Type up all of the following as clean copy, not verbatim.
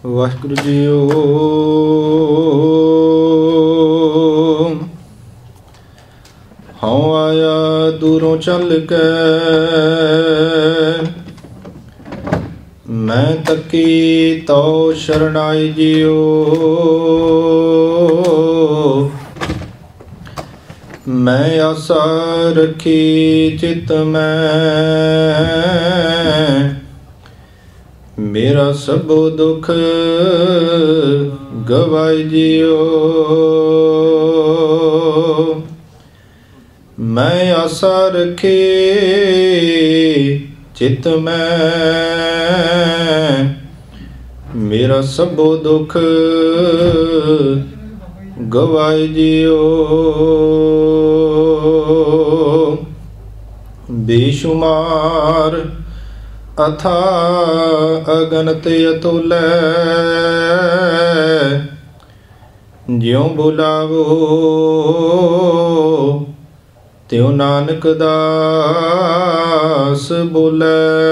Waheguru JIO. ਹਉ ਆਇਆ ਦੂਰੋਂ ਚੱਲ ਕੇ, ਮੈਂ ਤੱਕੀ ਤਉ ਸ਼ਰਨਾਈ ਜੀਓ। ਮੈਂ ਆਸਾ ਰੱਖੀ ਚਿਤ ਮੈਂ, ਮੇਰਾ ਸਭੋ ਦੁੱਖ ਗਵਾਈ ਜੀਓ। ਮੈਂ ਆਸਾ ਰੱਖੀ ਚਿਤ ਮੈਂ, ਮੇਰਾ ਸਭੋ ਦੁੱਖ ਗਵਾਈ ਜੀਓ। ਬੇਸ਼ੁਮਾਰ ਅਥਾ ਅਗਨਤ ਅਤੁਲੈ, ਜਿਉ ਬੁਲਾਵੋ ਤਿਉ ਨਾਨਕ ਦਾਸ ਬੋਲੇ।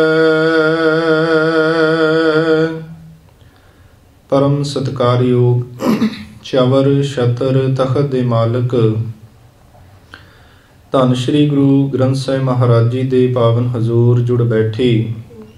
ਪਰਮ ਸਤਿਕਾਰਯੋਗ ਚਵਰ ਛਤਰ ਤਖਤ ਦੇ ਮਾਲਕ ਧੰਨ ਸ਼੍ਰੀ ਗੁਰੂ ਗ੍ਰੰਥ ਸਾਹਿਬ ਮਹਾਰਾਜ ਜੀ ਦੇ ਪਾਵਨ ਹਜ਼ੂਰ ਜੁੜ ਬੈਠੀ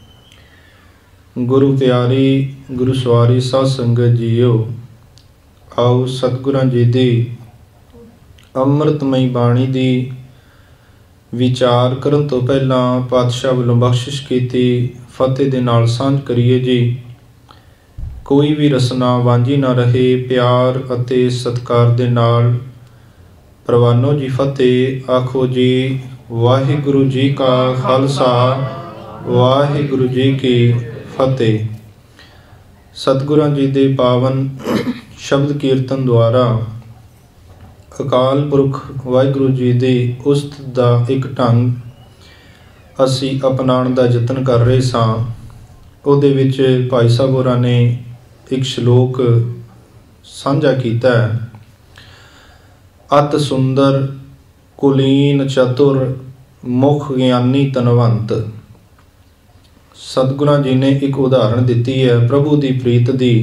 ਗੁਰੂ ਪਿਆਰੀ ਗੁਰੂ ਸਵਾਰੀ ਸਾਧ ਸੰਗਤ ਜੀਓ। ਆਓ ਸਤਿਗੁਰਾਂ ਜੀ ਦੀ ਅੰਮ੍ਰਿਤਮਈ ਬਾਣੀ ਦੀ ਵਿਚਾਰ ਕਰਨ ਤੋਂ ਪਹਿਲਾਂ ਪਾਤਸ਼ਾਹ ਵੱਲੋਂ ਬਖਸ਼ਿਸ਼ ਕੀਤੀ ਫਤਿਹ ਦੇ ਨਾਲ ਸਾਂਝ ਕਰੀਏ ਜੀ। ਕੋਈ ਵੀ ਰਸਨਾ ਵਾਂਝੀ ਨਾ ਰਹੇ, ਪਿਆਰ ਅਤੇ ਸਤਿਕਾਰ ਦੇ ਨਾਲ ਪ੍ਰਵਾਨੋ ਜੀ ਫਤਿਹ। ਆਖੋ ਜੀ ਵਾਹਿਗੁਰੂ ਜੀ ਕਾ ਖਾਲਸਾ, ਵਾਹਿਗੁਰੂ ਜੀ ਕੀ ਫਤਿਹ। ਸਤਿਗੁਰਾਂ ਜੀ ਦੇ ਪਾਵਨ ਸ਼ਬਦ ਕੀਰਤਨ ਦੁਆਰਾ ਅਕਾਲ ਪੁਰਖ ਵਾਹਿਗੁਰੂ ਜੀ ਦੀ ਉਸਤ ਦਾ ਇੱਕ ਢੰਗ ਅਸੀਂ ਅਪਣਾਉਣ ਦਾ ਯਤਨ ਕਰ ਰਹੇ ਸਾਂ। ਉਹਦੇ ਵਿੱਚ ਭਾਈ ਸਾਹਿਬ ਹੋਰਾਂ ਨੇ ਇੱਕ ਸ਼ਲੋਕ ਸਾਂਝਾ ਕੀਤਾ ਹੈ। ਅਤ ਸੁੰਦਰ ਕੁਲੀਨ ਚਤੁਰ ਮੁਖ ਗਿਆਨੀ ਧਨਵੰਤ। ਸਤਿਗੁਰਾਂ ਜੀ ਨੇ ਇੱਕ ਉਦਾਹਰਣ ਦਿੱਤੀ ਹੈ ਪ੍ਰਭੂ ਦੀ ਪ੍ਰੀਤ ਦੀ,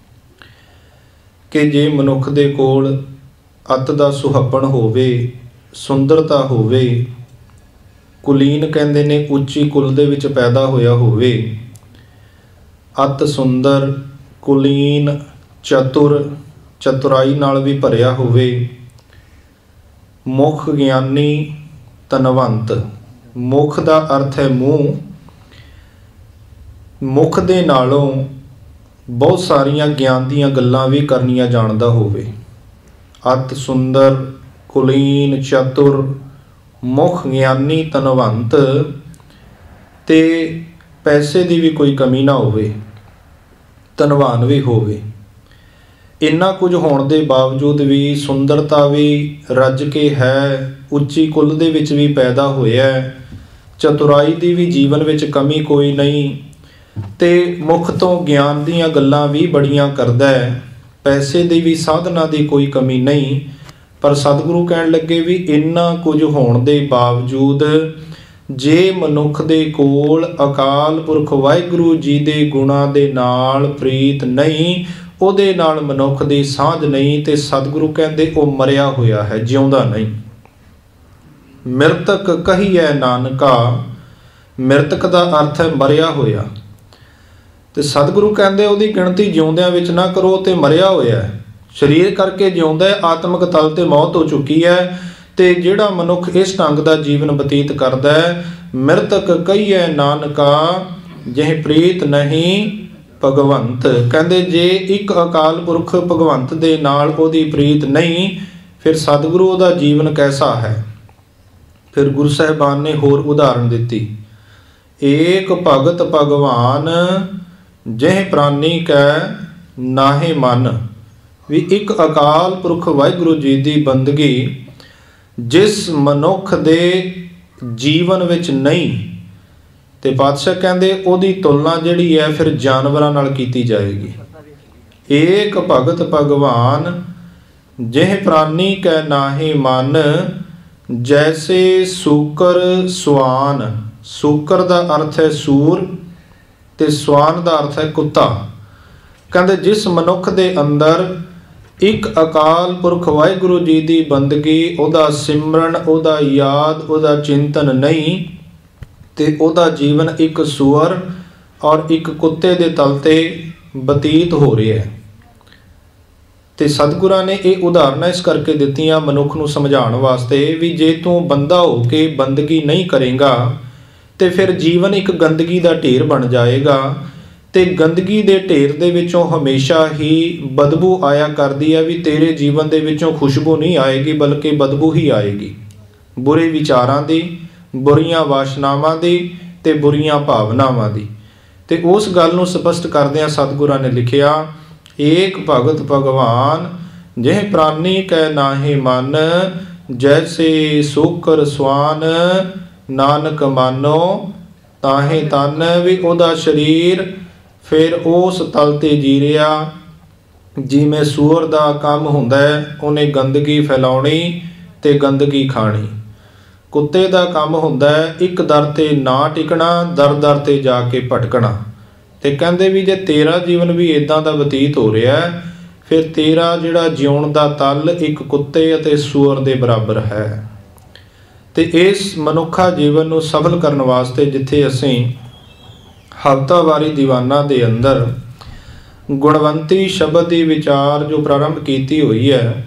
ਕਿ ਜੇ ਮਨੁੱਖ ਦੇ ਕੋਲ ਅਤ ਦਾ ਸੁਹੱਪਣ ਹੋਵੇ, ਸੁੰਦਰਤਾ ਹੋਵੇ, ਕੁਲੀਨ ਕਹਿੰਦੇ ਨੇ ਉੱਚੀ ਕੁਲ ਦੇ ਵਿੱਚ ਪੈਦਾ ਹੋਇਆ ਹੋਵੇ, ਅਤ ਸੁੰਦਰ ਕੁਲੀਨ ਚਤੁਰ ਚਤੁਰਾਈ ਨਾਲ ਵੀ ਭਰਿਆ ਹੋਵੇ, ਮੁਖ ਗਿਆਨੀ ਧਨਵੰਤ। ਮੁਖ ਦਾ ਅਰਥ ਹੈ ਮੂੰਹ, ਮੁਖ ਦੇ ਨਾਲੋਂ ਬਹੁਤ ਸਾਰੀਆਂ ਗਿਆਨ ਦੀਆਂ ਗੱਲਾਂ ਵੀ ਕਰਨੀਆਂ ਜਾਣਦਾ ਹੋਵੇ। ਅਤ ਸੁੰਦਰ ਕੁਲੀਨ ਚਤੁਰ ਮੁਖ ਗਿਆਨੀ ਧਨਵੰਤ, ਤੇ ਪੈਸੇ ਦੀ ਵੀ ਕੋਈ ਕਮੀ ਨਾ ਹੋਵੇ, ਧਨਵਾਨ ਵੀ ਹੋਵੇ। ਇੰਨਾ ਕੁਝ ਹੋਣ ਦੇ ਬਾਵਜੂਦ ਵੀ ਸੁੰਦਰਤਾ ਵੀ ਰੱਜ ਕੇ ਹੈ, ਉੱਚੀ ਕੁਲ ਦੇ ਵਿੱਚ ਵੀ ਪੈਦਾ ਹੋਇਆ, ਚਤੁਰਾਈ ਦੀ ਵੀ ਜੀਵਨ ਵਿੱਚ ਕਮੀ ਕੋਈ ਨਹੀਂ, ਤੇ ਮੁਖ ਤੋਂ ਗਿਆਨ ਦੀਆਂ ਗੱਲਾਂ ਵੀ ਬੜੀਆਂ ਕਰਦਾ ਹੈ, ਪੈਸੇ ਦੀ ਵੀ ਸਾਧਨਾ ਦੀ ਕੋਈ ਕਮੀ ਨਹੀਂ। ਪਰ ਸਤਿਗੁਰੂ ਕਹਿਣ ਲੱਗੇ ਵੀ ਇੰਨਾ ਕੁਝ ਹੋਣ ਦੇ ਬਾਵਜੂਦ ਜੇ ਮਨੁੱਖ ਦੇ ਕੋਲ ਅਕਾਲ ਪੁਰਖ ਵਾਹਿਗੁਰੂ ਜੀ ਦੇ ਗੁਣਾਂ ਦੇ ਨਾਲ ਪ੍ਰੀਤ ਨਹੀਂ, ਉਹਦੇ ਨਾਲ ਮਨੁੱਖ ਦੀ ਸਾਂਝ ਨਹੀਂ, ਤੇ ਸਤਿਗੁਰੂ ਕਹਿੰਦੇ ਉਹ ਮਰਿਆ ਹੋਇਆ ਹੈ, ਜਿਉਂਦਾ ਨਹੀਂ। ਮਿਰਤਕ ਕਹੀਐ ਨਾਨਕਾ, ਮਿਰਤਕ ਦਾ ਅਰਥ ਹੈ ਮਰਿਆ ਹੋਇਆ, ਤੇ ਸਤਿਗੁਰੂ ਕਹਿੰਦੇ ਉਹਦੀ ਗਿਣਤੀ ਜਿਉਂਦਿਆਂ ਵਿੱਚ ਨਾ ਕਰੋ, ਤੇ ਮਰਿਆ ਹੋਇਆ। ਸਰੀਰ ਕਰਕੇ ਜਿਉਂਦਾ, ਆਤਮਿਕ ਤਲ ਤੇ ਮੌਤ ਹੋ ਚੁੱਕੀ ਹੈ। ਤੇ ਜਿਹੜਾ ਮਨੁੱਖ ਇਸ ਢੰਗ ਦਾ ਜੀਵਨ ਬਤੀਤ ਕਰਦਾ ਹੈ, ਮਿਰਤਕ ਕਹੀਐ ਨਾਨਕਾ ਜਿਹ ਪ੍ਰੀਤ ਨਹੀਂ ਭਗਵੰਤ। ਕਹਿੰਦੇ ਜੇ ਇੱਕ ਅਕਾਲ ਪੁਰਖ ਭਗਵੰਤ ਦੇ ਨਾਲ ਉਹਦੀ ਪ੍ਰੀਤ ਨਹੀਂ, ਫਿਰ ਸਤਿਗੁਰੂ ਉਹਦਾ ਜੀਵਨ ਕੈਸਾ ਹੈ। ਫਿਰ ਗੁਰੂ ਸਾਹਿਬਾਨ ਨੇ ਹੋਰ ਉਦਾਹਰਣ ਦਿੱਤੀ, ਏਕ ਭਗਤ ਭਗਵਾਨ ਜਿਹ ਪ੍ਰਾਨੀ ਕੈ ਨਾਹੇ ਮਨ। ਵੀ ਇੱਕ ਅਕਾਲ ਪੁਰਖ ਵਾਹਿਗੁਰੂ ਜੀ ਦੀ ਬੰਦਗੀ ਜਿਸ ਮਨੁੱਖ ਦੇ ਜੀਵਨ ਵਿੱਚ ਨਹੀਂ, ਤੇ ਪਾਤਸ਼ਾਹ ਕਹਿੰਦੇ ਉਹਦੀ ਤੁਲਨਾ ਜਿਹੜੀ ਹੈ ਫਿਰ ਜਾਨਵਰਾਂ ਨਾਲ ਕੀਤੀ ਜਾਏਗੀ। ਏਕ ਭਗਤ ਭਗਵਾਨ ਜਿਹ ਪ੍ਰਾਨੀ ਕੈ ਨਾਹੀ ਮਨ, ਜੈਸੇ ਸੂਕਰ ਸਵਾਨ। ਸੂਕਰ ਦਾ ਅਰਥ ਹੈ ਸੂਰ, ਤੇ ਸਵਾਨ ਦਾ ਅਰਥ ਹੈ ਕੁੱਤਾ। ਕਹਿੰਦੇ ਜਿਸ ਮਨੁੱਖ ਦੇ ਅੰਦਰ ਇੱਕ ਅਕਾਲ ਪੁਰਖ ਵਾਹਿਗੁਰੂ ਜੀ ਦੀ ਬੰਦਗੀ, ਉਹਦਾ ਸਿਮਰਨ, ਉਹਦਾ ਯਾਦ, ਉਹਦਾ ਚਿੰਤਨ ਨਹੀਂ, ਤੇ ਉਹਦਾ ਜੀਵਨ ਇੱਕ ਸੂਅਰ ਔਰ ਇੱਕ ਕੁੱਤੇ ਦੇ ਤਲ ਤੇ ਬਤੀਤ ਹੋ ਰਿਹਾ ਹੈ। ਤੇ ਸਤਿਗੁਰਾਂ ਨੇ ਇਹ ਉਦਾਹਰਨਾਂ ਇਸ ਕਰਕੇ ਦਿੱਤੀਆਂ ਮਨੁੱਖ ਨੂੰ ਸਮਝਾਉਣ ਵਾਸਤੇ ਵੀ ਜੇ ਤੂੰ ਬੰਦਾ ਹੋ ਕੇ ਬੰਦਗੀ ਨਹੀਂ ਕਰੇਗਾ ਤੇ ਫਿਰ ਜੀਵਨ ਇੱਕ ਗੰਦਗੀ ਦਾ ਢੇਰ ਬਣ ਜਾਏਗਾ, ਤੇ ਗੰਦਗੀ ਦੇ ਢੇਰ ਦੇ ਵਿੱਚੋਂ ਹਮੇਸ਼ਾ ਹੀ ਬਦਬੂ ਆਇਆ ਕਰਦੀ ਹੈ। ਵੀ ਤੇਰੇ ਜੀਵਨ ਦੇ ਵਿੱਚੋਂ ਖੁਸ਼ਬੂ ਨਹੀਂ ਆਏਗੀ ਬਲਕਿ ਬਦਬੂ ਹੀ ਆਏਗੀ, ਬੁਰੇ ਵਿਚਾਰਾਂ ਦੀ, ਬੁਰੀਆਂ ਵਾਸ਼ਨਾਵਾਂ ਦੀ ਤੇ ਬੁਰੀਆਂ ਭਾਵਨਾਵਾਂ ਦੀ। ਤੇ ਉਸ ਗੱਲ ਨੂੰ ਸਪਸ਼ਟ ਕਰਦਿਆਂ ਸਤਿਗੁਰਾਂ ਨੇ ਲਿਖਿਆ, ਏਕ ਭਗਤ ਭਗਵਾਨ ਜਿਹ ਪ੍ਰਾਨੀ ਕੈ ਨਾਹੀ ਮਨ, ਜੈਸੇ ਸੂਕਰ ਸਵਾਨ ਨਾਨਕ ਮਾਨੋ ਤਾਹੇ ਤਨ। ਵੀ ਉਹਦਾ ਸਰੀਰ ਫਿਰ ਉਸ ਤਲ ਤੇ ਜੀ ਰਿਹਾ ਜਿਵੇਂ ਸੂਅਰ ਦਾ ਕੰਮ ਹੁੰਦਾ ਹੈ, ਉਹਨੇ ਗੰਦਗੀ ਫੈਲਾਉਣੀ ਤੇ ਗੰਦਗੀ ਖਾਣੀ। ਕੁੱਤੇ ਦਾ ਕੰਮ ਹੁੰਦਾ ਹੈ ਇੱਕ ਦਰ ਤੇ ਨਾ ਟਿਕਣਾ, ਦਰ ਦਰ ਤੇ ਜਾ ਕੇ ਭਟਕਣਾ। ਤੇ ਕਹਿੰਦੇ ਵੀ ਜੇ ਤੇਰਾ ਜੀਵਨ ਵੀ ਇੱਦਾਂ ਦਾ ਬਤੀਤ ਹੋ ਰਿਹਾ ਫਿਰ ਤੇਰਾ ਜਿਹੜਾ ਜਿਉਣ ਦਾ ਤਲ ਇੱਕ ਕੁੱਤੇ ਅਤੇ ਸੂਅਰ ਦੇ ਬਰਾਬਰ ਹੈ। ਤੇ ਇਸ ਮਨੁੱਖਾ ਜੀਵਨ ਨੂੰ ਸਫਲ ਕਰਨ ਵਾਸਤੇ ਜਿੱਥੇ ਅਸੀਂ ਹਫ਼ਤਾਵਾਰੀ ਦੀਵਾਨਾਂ ਦੇ ਅੰਦਰ ਗੁਣਵੰਤੀ ਸ਼ਬਦ ਦੀ ਵਿਚਾਰ ਜੋ ਪ੍ਰਾਰੰਭ ਕੀਤੀ ਹੋਈ ਹੈ,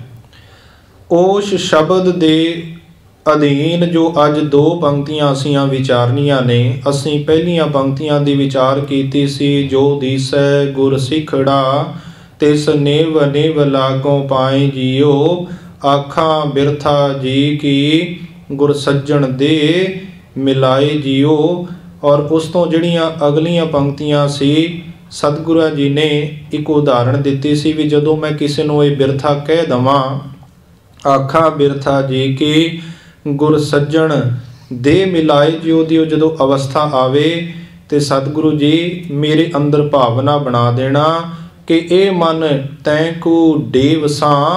ਉਸ ਸ਼ਬਦ ਦੇ ਅਧੀਨ ਜੋ ਅੱਜ 2 ਪੰਕਤੀਆਂ ਅਸੀਂ ਵਿਚਾਰਨੀਆਂ ਨੇ। ਅਸੀਂ ਪਹਿਲੀਆਂ ਪੰਕਤੀਆਂ ਦੀ ਵਿਚਾਰ ਕੀਤੀ ਸੀ, ਜੋ ਦੀਸੈ ਗੁਰ ਸਿਖੜਾ ਤਿਸ ਨਿਵ ਨਿਵ ਲਾਗੋਂ ਪਾਏ ਜੀਓ, ਆਖਾਂ ਬਿਰਥਾ ਜੀ ਕੀ ਗੁਰ ਸੱਜਣ ਦੇ ਮਿਲਾਏ ਜੀਓ। ਔਰ ਉਸ ਤੋਂ ਜਿਹੜੀਆਂ ਅਗਲੀਆਂ ਪੰਕਤੀਆਂ ਸੀ, ਸਤਿਗੁਰਾਂ ਜੀ ਨੇ ਇੱਕ ਉਦਾਹਰਣ ਦਿੱਤੀ ਸੀ ਵੀ ਜਦੋਂ ਮੈਂ ਕਿਸੇ ਨੂੰ ਇਹ ਬਿਰਥਾ ਕਹਿ ਦੇਵਾਂ, ਆਖਾਂ ਬਿਰਥਾ ਜੀ ਕੀ ਗੁਰ ਸੱਜਣ ਦੇ ਮਿਲਾਏ ਜਿਉ ਦੀ ਜਦੋਂ ਅਵਸਥਾ ਆਵੇ ਤੇ ਸਤਿਗੁਰੂ ਜੀ ਮੇਰੇ ਅੰਦਰ ਭਾਵਨਾ ਬਣਾ ਦੇਣਾ ਕਿ ਇਹ ਮਨ ਤੈਂ ਕੂ ਡੇਵ ਸਾਂ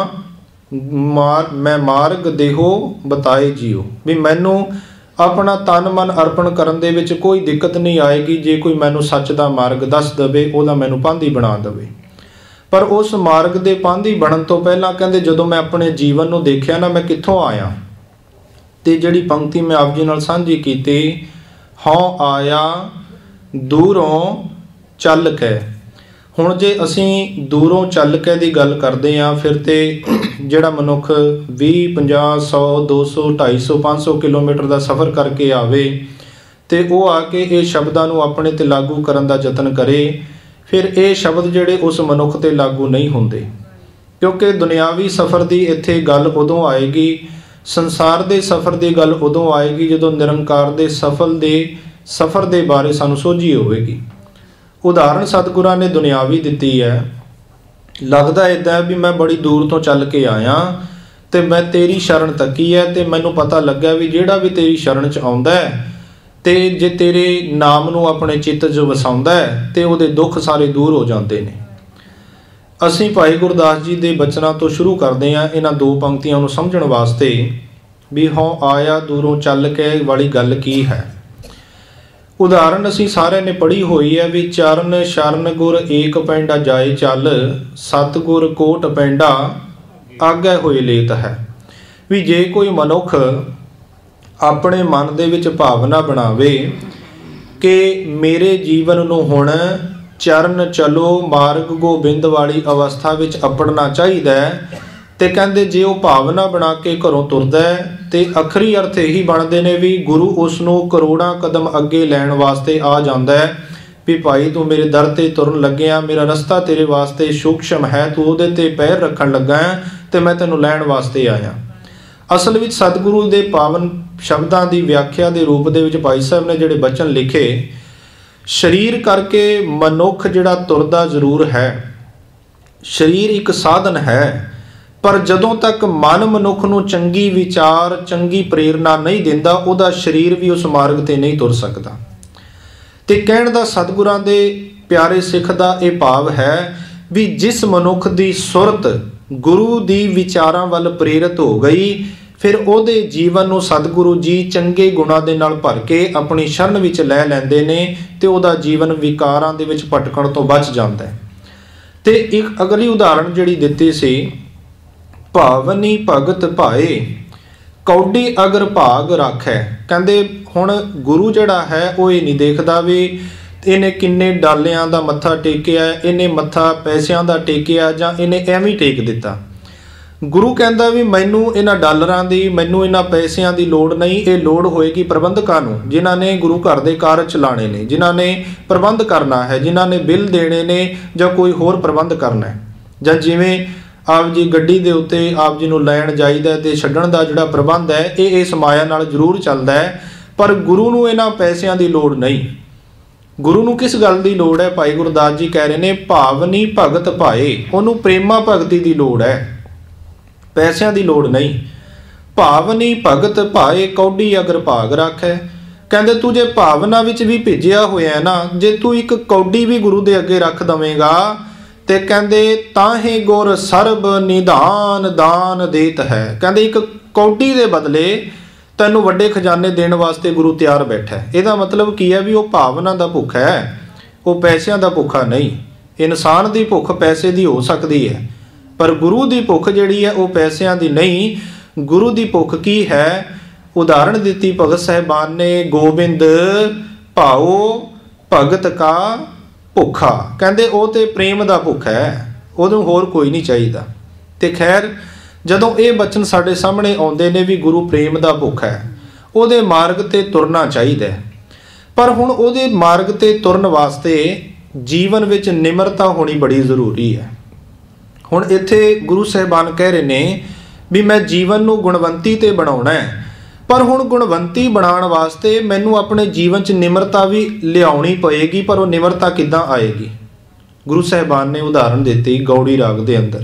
ਮੈਂ ਮਾਰਗ ਦੇਹੋ ਬਤਾਏ ਜੀਓ। ਵੀ ਮੈਨੂੰ ਆਪਣਾ ਤਨ ਮਨ ਅਰਪਣ ਕਰਨ ਦੇ ਵਿੱਚ ਕੋਈ ਦਿੱਕਤ ਨਹੀਂ ਆਏਗੀ ਜੇ ਕੋਈ ਮੈਨੂੰ ਸੱਚ ਦਾ ਮਾਰਗ ਦੱਸ ਦੇਵੇ, ਉਹਦਾ ਮੈਨੂੰ ਪਾਂਧੀ ਬਣਾ ਦੇਵੇ। ਪਰ ਉਸ ਮਾਰਗ ਦੇ ਪਾਂਧੀ ਬਣਨ ਤੋਂ ਪਹਿਲਾਂ ਕਹਿੰਦੇ ਜਦੋਂ ਮੈਂ ਆਪਣੇ ਜੀਵਨ ਨੂੰ ਦੇਖਿਆ ਨਾ, ਮੈਂ ਕਿੱਥੋਂ ਆਇਆ। ਤੇ ਜਿਹੜੀ ਪੰਕਤੀ ਮੈਂ ਆਪ ਜੀ ਨਾਲ ਸਾਂਝੀ ਕੀਤੀ, ਹਉ ਆਇਆ ਦੂਰੋਂ ਚੱਲ ਕੇ। ਹੁਣ ਜੇ ਅਸੀਂ ਦੂਰੋਂ ਚੱਲ ਕੇ ਦੀ ਗੱਲ ਕਰਦੇ ਹਾਂ ਫਿਰ ਤੇ ਜਿਹੜਾ ਮਨੁੱਖ 20, 50, 100, 200, 250, 500 ਕਿਲੋਮੀਟਰ ਦਾ ਸਫ਼ਰ ਕਰਕੇ ਆਵੇ ਤੇ ਉਹ ਆ ਕੇ ਇਹ ਸ਼ਬਦਾਂ ਨੂੰ ਆਪਣੇ ਤੇ ਲਾਗੂ ਕਰਨ ਦਾ ਯਤਨ ਕਰੇ, ਫਿਰ ਇਹ ਸ਼ਬਦ ਜਿਹੜੇ ਉਸ ਮਨੁੱਖ ਤੇ ਲਾਗੂ ਨਹੀਂ ਹੁੰਦੇ। ਕਿਉਂਕਿ ਦੁਨਿਆਵੀ ਸਫ਼ਰ ਦੀ ਇੱਥੇ ਗੱਲ ਉਦੋਂ ਆਏਗੀ, ਸੰਸਾਰ ਦੇ ਸਫ਼ਰ ਦੀ ਗੱਲ ਉਦੋਂ ਆਏਗੀ ਜਦੋਂ ਨਿਰੰਕਾਰ ਦੇ ਸਫ਼ਰ ਦੇ ਬਾਰੇ ਸਾਨੂੰ ਸੋਝੀ ਹੋਵੇਗੀ। ਉਦਾਹਰਣ ਸਤਿਗੁਰਾਂ ਨੇ ਦੁਨਿਆਵੀ ਦਿੱਤੀ ਹੈ। ਲੱਗਦਾ ਇੱਦਾਂ ਵੀ ਮੈਂ ਬੜੀ ਦੂਰ ਤੋਂ ਚੱਲ ਕੇ ਆਇਆ ਤੇ ਮੈਂ ਤੇਰੀ ਸ਼ਰਨ ਤੱਕੀ ਹੈ ਤੇ ਮੈਨੂੰ ਪਤਾ ਲੱਗਾ ਵੀ ਜਿਹੜਾ ਵੀ ਤੇਰੀ ਸ਼ਰਨ 'ਚ ਆਉਂਦਾ ਹੈ ਤੇ ਜੇ ਤੇਰੇ ਨਾਮ ਨੂੰ ਆਪਣੇ ਚਿੱਤ 'ਚ ਵਸਾਉਂਦਾ ਹੈ ਤੇ ਉਹਦੇ ਦੁੱਖ ਸਾਰੇ ਦੂਰ ਹੋ ਜਾਂਦੇ ਨੇ। ਅਸੀਂ ਭਾਈ ਗੁਰਦਾਸ ਜੀ ਦੇ ਬਚਨਾਂ ਤੋਂ ਸ਼ੁਰੂ ਕਰਦੇ ਹਾਂ ਇਹਨਾਂ 2 ਪੰਕਤੀਆਂ ਨੂੰ ਸਮਝਣ ਵਾਸਤੇ ਵੀ ਹਉ ਆਇਆ ਦੂਰੋਂ ਚੱਲ ਕੇ ਵਾਲੀ ਗੱਲ ਕੀ ਹੈ। ਉਦਾਹਰਣ ਅਸੀਂ ਸਾਰਿਆਂ ਨੇ ਪੜ੍ਹੀ ਹੋਈ ਹੈ ਵੀ ਚਰਨ ਸ਼ਰਨ ਗੁਰ ਏਕ ਪੈਂਡਾ ਜਾਏ ਚੱਲ, ਸਤਿਗੁਰ ਕੋਟ ਪੈਂਡਾ ਆਗੇ ਹੋਏ ਲੇਤ ਹੈ। ਵੀ ਜੇ ਕੋਈ ਮਨੁੱਖ ਆਪਣੇ ਮਨ ਦੇ ਵਿੱਚ ਭਾਵਨਾ ਬਣਾਵੇ ਕਿ ਮੇਰੇ ਜੀਵਨ ਨੂੰ ਹੁਣ ਚਰਨ ਚਲੋ ਮਾਰਗ ਗੋਬਿੰਦ ਵਾਲੀ ਅਵਸਥਾ ਵਿੱਚ ਅੱਪੜਨਾ ਚਾਹੀਦਾ ਹੈ, ਤੇ ਕਹਿੰਦੇ ਜੇ ਉਹ ਭਾਵਨਾ ਬਣਾ ਕੇ ਘਰੋਂ ਤੁਰਦਾ ਹੈ ਤੇ ਅਖਰੀ ਅਰਥ ਇਹੀ ਬਣਦੇ ਨੇ ਵੀ ਗੁਰੂ ਉਸ ਨੂੰ ਕਰੋੜਾਂ ਕਦਮ ਅੱਗੇ ਲੈਣ ਵਾਸਤੇ ਆ ਜਾਂਦਾ ਹੈ ਵੀ ਭਾਈ ਤੂੰ ਮੇਰੇ ਦਰ ਤੇ ਤੁਰਨ ਲੱਗਿਆ, ਮੇਰਾ ਰਸਤਾ ਤੇਰੇ ਵਾਸਤੇ ਸੂਖਸ਼ਮ ਹੈ, ਤੂੰ ਉਹਦੇ ਤੇ ਪੈਰ ਰੱਖਣ ਲੱਗਾ ਹੈ ਤੇ ਮੈਂ ਤੈਨੂੰ ਲੈਣ ਵਾਸਤੇ ਆਇਆ। ਅਸਲ ਵਿੱਚ ਸਤਿਗੁਰੂ ਦੇ ਪਾਵਨ ਸ਼ਬਦਾਂ ਦੀ ਵਿਆਖਿਆ ਦੇ ਰੂਪ ਦੇ ਵਿੱਚ ਭਾਈ ਸਾਹਿਬ ਨੇ ਜਿਹੜੇ ਬਚਨ ਲਿਖੇ, ਸਰੀਰ ਕਰਕੇ ਮਨੁੱਖ ਜਿਹੜਾ ਤੁਰਦਾ ਜ਼ਰੂਰ ਹੈ, ਸਰੀਰ ਇੱਕ ਸਾਧਨ ਹੈ, ਪਰ ਜਦੋਂ ਤੱਕ ਮਨ ਮਨੁੱਖ ਨੂੰ ਚੰਗੀ ਵਿਚਾਰ ਚੰਗੀ ਪ੍ਰੇਰਨਾ ਨਹੀਂ ਦਿੰਦਾ ਉਹਦਾ ਸਰੀਰ ਵੀ ਉਸ ਮਾਰਗ ਤੇ ਨਹੀਂ ਤੁਰ ਸਕਦਾ। ਤੇ ਕਹਿਣ ਦਾ ਸਤਿਗੁਰਾਂ ਦੇ ਪਿਆਰੇ ਸਿੱਖ ਦਾ ਇਹ ਭਾਵ ਹੈ ਵੀ ਜਿਸ ਮਨੁੱਖ ਦੀ ਸੁਰਤ ਗੁਰੂ ਦੀ ਵਿਚਾਰਾਂ ਵੱਲ ਪ੍ਰੇਰਿਤ ਹੋ ਗਈ ਫਿਰ ਉਹਦੇ ਜੀਵਨ ਨੂੰ ਸਤਿਗੁਰੂ ਜੀ ਚੰਗੇ ਗੁਣਾਂ ਦੇ ਨਾਲ ਭਰ ਕੇ ਆਪਣੀ ਸ਼ਰਨ ਵਿੱਚ ਲੈ ਲੈਂਦੇ ਨੇ ਤੇ ਉਹਦਾ ਜੀਵਨ ਵਿਕਾਰਾਂ ਦੇ ਵਿੱਚ ਭਟਕਣ ਤੋਂ ਬਚ ਜਾਂਦਾ ਹੈ। ਤੇ ਇੱਕ ਅਗਲੀ ਉਦਾਹਰਣ ਜਿਹੜੀ ਦਿੱਤੀ ਸੀ, ਭਾਵਨੀ ਭਗਤ ਭਾਏ ਕੌਡੀ ਅਗਰ ਭਾਗ ਰੱਖੈ। ਕਹਿੰਦੇ ਹੁਣ ਗੁਰੂ ਜਿਹੜਾ ਹੈ ਉਹ ਇਹ ਨਹੀਂ ਦੇਖਦਾ ਵੀ ਇਹਨੇ ਕਿੰਨੇ ਡਾਲਿਆਂ ਦਾ ਮੱਥਾ ਟੇਕਿਆ, ਇਹਨੇ ਮੱਥਾ ਪੈਸਿਆਂ ਦਾ ਟੇਕਿਆ ਜਾਂ ਇਹਨੇ ਐਵੇਂ ਹੀ ਟੇਕ ਦਿੱਤਾ। ਗੁਰੂ ਕਹਿੰਦਾ ਵੀ ਮੈਨੂੰ ਇਹਨਾਂ ਡਾਲਰਾਂ ਦੀ, ਮੈਨੂੰ ਇਹਨਾਂ ਪੈਸਿਆਂ ਦੀ ਲੋੜ ਨਹੀਂ, ਇਹ ਲੋੜ ਹੋਏਗੀ ਪ੍ਰਬੰਧਕਾਂ ਨੂੰ, ਜਿਨ੍ਹਾਂ ਨੇ ਗੁਰੂ ਘਰ ਦੇ ਕਾਰਜ ਚਲਾਉਣੇ ਨੇ, ਜਿਨ੍ਹਾਂ ਨੇ ਪ੍ਰਬੰਧ ਕਰਨਾ ਹੈ, ਜਿਨ੍ਹਾਂ ਨੇ ਬਿੱਲ ਦੇਣੇ ਨੇ ਜਾਂ ਕੋਈ ਹੋਰ ਪ੍ਰਬੰਧ ਕਰਨਾ ਹੈ। ਜਾਂ ਜਿਵੇਂ ਆਪ ਜੀ ਗੱਡੀ ਦੇ ਉੱਤੇ ਆਪ ਜੀ ਨੂੰ ਲੈਣ ਜਾਈਦਾ ਤੇ ਛੱਡਣ ਦਾ ਜਿਹੜਾ ਪ੍ਰਬੰਧ ਹੈ ਇਹ ਇਸ ਮਾਇਆ ਨਾਲ ਜ਼ਰੂਰ ਚੱਲਦਾ ਹੈ, ਪਰ ਗੁਰੂ ਨੂੰ ਇਹਨਾਂ ਪੈਸਿਆਂ ਦੀ ਲੋੜ ਨਹੀਂ। ਗੁਰੂ ਨੂੰ ਕਿਸ ਗੱਲ ਦੀ ਲੋੜ ਹੈ? ਭਾਈ ਗੁਰਦਾਸ ਜੀ ਕਹਿ ਰਹੇ ਨੇ, ਭਾਵਨੀ ਭਗਤ ਭਾਏ, ਉਹਨੂੰ ਪ੍ਰੇਮਾ ਭਗਤੀ ਦੀ ਲੋੜ ਹੈ, ਪੈਸਿਆਂ ਦੀ ਲੋੜ ਨਹੀਂ। ਭਾਵਨੀ ਭਗਤ ਭਾਏ ਕੌਡੀ ਅਗਰ ਭਾਗ ਰੱਖੈ। ਕਹਿੰਦੇ ਤੂੰ ਜੇ ਭਾਵਨਾ ਵਿੱਚ ਵੀ ਭਿੱਜਿਆ ਹੋਇਆ ਨਾ, ਜੇ ਤੂੰ ਇੱਕ ਕੌਡੀ ਵੀ ਗੁਰੂ ਦੇ ਅੱਗੇ ਰੱਖ ਦਵੇਂਗਾ ਤੇ ਕਹਿੰਦੇ ਤਾਹੇ ਗੁਰ ਸਰਬ ਨਿਧਾਨ ਦਾਨ ਦੇਤ ਹੈ। ਕਹਿੰਦੇ ਇੱਕ ਕੌਡੀ ਦੇ ਬਦਲੇ ਤੈਨੂੰ ਵੱਡੇ ਖਜ਼ਾਨੇ ਦੇਣ ਵਾਸਤੇ ਗੁਰੂ ਤਿਆਰ ਬੈਠਾ। ਇਹਦਾ ਮਤਲਬ ਕੀ ਹੈ? ਵੀ ਉਹ ਭਾਵਨਾ ਦਾ ਭੁੱਖ ਹੈ, ਉਹ ਪੈਸਿਆਂ ਦਾ ਭੁੱਖਾ ਨਹੀਂ। ਇਨਸਾਨ ਦੀ ਭੁੱਖ ਪੈਸੇ ਦੀ ਹੋ ਸਕਦੀ ਹੈ, ਪਰ ਗੁਰੂ ਦੀ ਭੁੱਖ ਜਿਹੜੀ ਹੈ ਉਹ ਪੈਸਿਆਂ ਦੀ ਨਹੀਂ। ਗੁਰੂ ਦੀ ਭੁੱਖ ਕੀ ਹੈ? ਉਦਾਹਰਣ ਦਿੱਤੀ ਭਗਤ ਸਾਹਿਬਾਨ ਨੇ, ਗੋਬਿੰਦ ਭਾਉ ਭਗਤ ਕਾ ਭੁੱਖਾ। ਕਹਿੰਦੇ ਉਹ ਤੇ ਪ੍ਰੇਮ ਦਾ ਭੁੱਖ ਹੈ, ਉਹਨੂੰ ਹੋਰ ਕੋਈ ਨਹੀਂ ਚਾਹੀਦਾ। ਤੇ ਖੈਰ ਜਦੋਂ ਇਹ ਬਚਨ ਸਾਡੇ ਸਾਹਮਣੇ ਆਉਂਦੇ ਨੇ ਵੀ ਗੁਰੂ ਪ੍ਰੇਮ ਦਾ ਭੁੱਖ ਹੈ, ਉਹਦੇ ਮਾਰਗ ਤੇ ਤੁਰਨਾ ਚਾਹੀਦਾ। ਪਰ ਹੁਣ ਉਹਦੇ ਮਾਰਗ ਤੇ ਤੁਰਨ ਵਾਸਤੇ ਜੀਵਨ ਵਿੱਚ ਨਿਮਰਤਾ ਹੋਣੀ ਬੜੀ ਜ਼ਰੂਰੀ ਹੈ। ਹੁਣ ਇੱਥੇ ਗੁਰੂ ਸਾਹਿਬਾਨ ਕਹਿ ਰਹੇ ਨੇ ਵੀ ਮੈਂ ਜੀਵਨ ਨੂੰ ਗੁਣਵੰਤੀ ਤੇ ਬਣਾਉਣਾ ਹੈ, ਪਰ ਹੁਣ ਗੁਣਵੰਤੀ ਬਣਾਉਣ ਵਾਸਤੇ ਮੈਨੂੰ ਆਪਣੇ ਜੀਵਨ 'ਚ ਨਿਮਰਤਾ ਵੀ ਲਿਆਉਣੀ ਪਏਗੀ। ਪਰ ਉਹ ਨਿਮਰਤਾ ਕਿੱਦਾਂ ਆਏਗੀ? ਗੁਰੂ ਸਾਹਿਬਾਨ ਨੇ ਉਦਾਹਰਣ ਦਿੱਤੀ ਗੌੜੀ ਰਾਗ ਦੇ ਅੰਦਰ,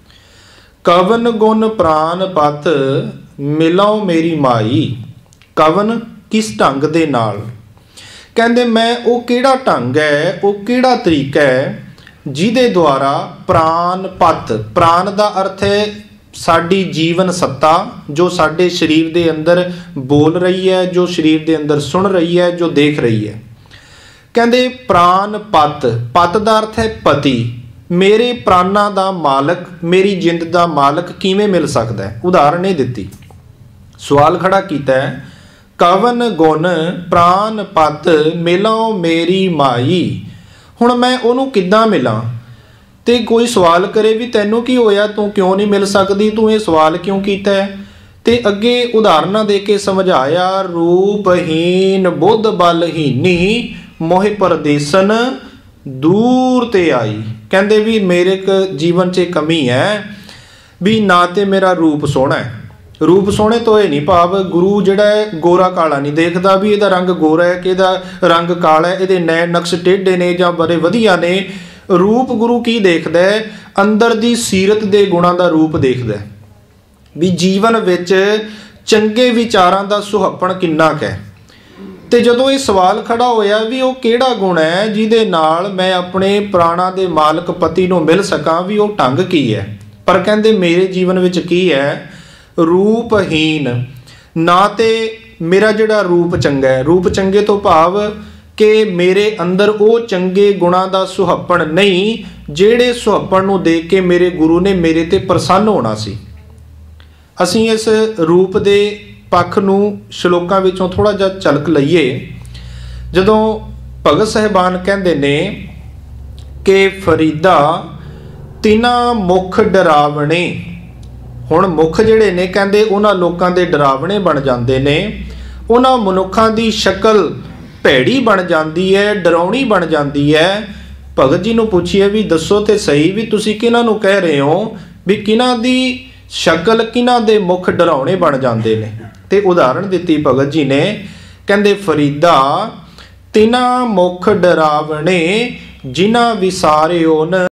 ਕਵਨ ਗੁਣ ਪ੍ਰਾਨ ਪਤ ਮਿਲਾਓ ਮੇਰੀ ਮਾਈ। ਕਵਨ ਕਿਸ ਢੰਗ ਦੇ ਨਾਲ? ਕਹਿੰਦੇ ਮੈਂ ਉਹ ਕਿਹੜਾ ਢੰਗ ਹੈ, ਉਹ ਕਿਹੜਾ ਤਰੀਕਾ ਹੈ ਜਿਹਦੇ ਦੁਆਰਾ ਪ੍ਰਾਨ ਪਤ, ਪ੍ਰਾਨ ਦਾ ਅਰਥ ਹੈ ਸਾਡੀ ਜੀਵਨ ਸੱਤਾ, ਜੋ ਸਾਡੇ ਸਰੀਰ ਦੇ ਅੰਦਰ ਬੋਲ ਰਹੀ ਹੈ, ਜੋ ਸਰੀਰ ਦੇ ਅੰਦਰ ਸੁਣ ਰਹੀ ਹੈ, ਜੋ ਦੇਖ ਰਹੀ ਹੈ। ਕਹਿੰਦੇ ਪ੍ਰਾਨ ਪਤ, ਪਤ ਦਾ ਅਰਥ ਹੈ ਪਤੀ। ਮੇਰੇ ਪ੍ਰਾਨਾਂ ਦਾ ਮਾਲਕ, ਮੇਰੀ ਜਿੰਦ ਦਾ ਮਾਲਕ ਕਿਵੇਂ ਮਿਲ ਸਕਦਾ ਹੈ? ਉਦਾਹਰਣ ਇਹ ਦਿੱਤੀ, ਸਵਾਲ ਖੜਾ ਕੀਤਾ ਹੈ, ਕਵਨ ਗੁਣ ਪ੍ਰਾਨ ਪਤ ਮਿਲਾਓ ਮੇਰੀ ਮਾਈ। ਹੁਣ ਮੈਂ ਉਹਨੂੰ ਕਿੱਦਾਂ ਮਿਲਾਂ? ਤੇ ਕੋਈ ਸਵਾਲ ਕਰੇ ਵੀ ਤੈਨੂੰ ਕੀ ਹੋਇਆ, ਤੂੰ ਕਿਉਂ ਨਹੀਂ ਮਿਲ ਸਕਦੀ, ਤੂੰ ਇਹ ਸਵਾਲ ਕਿਉਂ ਕੀਤਾ ਹੈ? ਤੇ ਅੱਗੇ ਉਦਾਹਰਨਾਂ ਦੇ ਕੇ ਸਮਝਾਇਆ, ਰੂਪਹੀਨ ਬੁੱਧ ਬਲਹੀਨੀ ਮੋਹਿ ਪਰਦੇਸਨ ਦੂਰ ਤੇ ਆਈ। ਕਹਿੰਦੇ ਵੀ ਮੇਰੇ ਜੀਵਨ 'ਚ ਕਮੀ ਹੈ ਵੀ ਨਾ ਤੇ ਮੇਰਾ ਰੂਪ ਸੋਹਣਾ ਹੈ। ਰੂਪ ਸੋਹਣੇ ਤੋਂ ਇਹ ਨਹੀਂ ਭਾਵ ਗੁਰੂ ਜਿਹੜਾ ਹੈ ਗੋਰਾ ਕਾਲਾ ਨਹੀਂ ਦੇਖਦਾ ਵੀ ਇਹਦਾ ਰੰਗ ਗੋਰਾ ਹੈ ਕਿ ਇਹਦਾ ਰੰਗ ਕਾਲਾ ਹੈ, ਇਹਦੇ ਨੈਣ ਨਕਸ਼ ਟੇਢੇ ਨੇ ਜਾਂ ਬੜੇ ਵਧੀਆ ਨੇ। ਰੂਪ ਗੁਰੂ ਕੀ ਦੇਖਦਾ ਹੈ? ਅੰਦਰ ਦੀ ਸੀਰਤ ਦੇ ਗੁਣਾਂ ਦਾ ਰੂਪ ਦੇਖਦਾ ਹੈ, ਵੀ ਜੀਵਨ ਵਿੱਚ ਚੰਗੇ ਵਿਚਾਰਾਂ ਦਾ ਸੁਹੱਪਣ ਕਿੰਨਾ ਕੁ ਹੈ। ਤੇ ਜਦੋਂ ਇਹ ਸਵਾਲ ਖੜਾ ਹੋਇਆ ਵੀ ਉਹ ਕਿਹੜਾ ਗੁਣ ਹੈ ਜਿਹਦੇ ਨਾਲ ਮੈਂ ਆਪਣੇ ਪ੍ਰਾਣਾਂ ਦੇ ਮਾਲਕ ਪਤੀ ਨੂੰ ਮਿਲ ਸਕਾਂ, ਵੀ ਉਹ ਢੰਗ ਕੀ ਹੈ? ਪਰ ਕਹਿੰਦੇ ਮੇਰੇ ਜੀਵਨ ਵਿੱਚ ਕੀ ਹੈ? ਰੂਪਹੀਨ। ਨਾ ਤੇ ਮੇਰਾ ਜਿਹੜਾ ਰੂਪ ਚੰਗਾ ਹੈ, ਰੂਪ ਚੰਗੇ ਤੋਂ ਭਾਵ ਕਿ ਮੇਰੇ ਅੰਦਰ ਉਹ ਚੰਗੇ ਗੁਣਾਂ ਦਾ ਸੁਹੱਪਣ ਨਹੀਂ ਜਿਹੜੇ ਸੁਹੱਪਣ ਨੂੰ ਦੇਖ ਕੇ ਮੇਰੇ ਗੁਰੂ ਨੇ ਮੇਰੇ ਤੇ ਪ੍ਰਸੰਨ ਹੋਣਾ ਸੀ। ਅਸੀਂ ਇਸ ਰੂਪ ਦੇ ਪੱਖ ਨੂੰ ਸ਼ਲੋਕਾਂ ਵਿੱਚੋਂ ਥੋੜ੍ਹਾ ਜਿਹਾ ਝਲਕ ਲਈਏ। ਜਦੋਂ ਭਗਤ ਸਾਹਿਬਾਨ ਕਹਿੰਦੇ ਨੇ ਕਿ ਫਰੀਦਾ ਤਿਨਾ ਮੁਖ ਡਰਾਵਣੇ, ਹੁਣ ਮੁਖ ਜਿਹੜੇ ਨੇ ਕਹਿੰਦੇ ਉਹਨਾਂ ਲੋਕਾਂ ਦੇ ਡਰਾਵਣੇ ਬਣ ਜਾਂਦੇ ਨੇ, ਉਹਨਾਂ ਮਨੁੱਖਾਂ ਦੀ ਸ਼ਕਲ ਭੈੜੀ ਬਣ ਜਾਂਦੀ ਹੈ, ਡਰਾਉਣੀ ਬਣ ਜਾਂਦੀ ਹੈ। ਭਗਤ ਜੀ ਨੂੰ ਪੁੱਛੀਏ ਵੀ ਦੱਸੋ ਤੇ ਸਹੀ ਵੀ ਤੁਸੀਂ ਕਿਹਨਾਂ ਨੂੰ ਕਹਿ ਰਹੇ ਹੋ ਵੀ ਕਿਹਨਾਂ ਦੀ ਸ਼ਕਲ, ਕਿਹਨਾਂ ਦੇ ਮੁਖ ਡਰਾਉਣੇ ਬਣ ਜਾਂਦੇ ਨੇ? ਤੇ ਉਦਾਹਰਣ ਦਿੱਤੀ ਭਗਤ ਜੀ ਨੇ, ਕਹਿੰਦੇ ਫਰੀਦਾ ਤਿਨਾ ਮੁਖ ਡਰਾਵਣੇ ਜਿਨ੍ਹਾਂ ਵਿਸਾਰਿਓ ਨ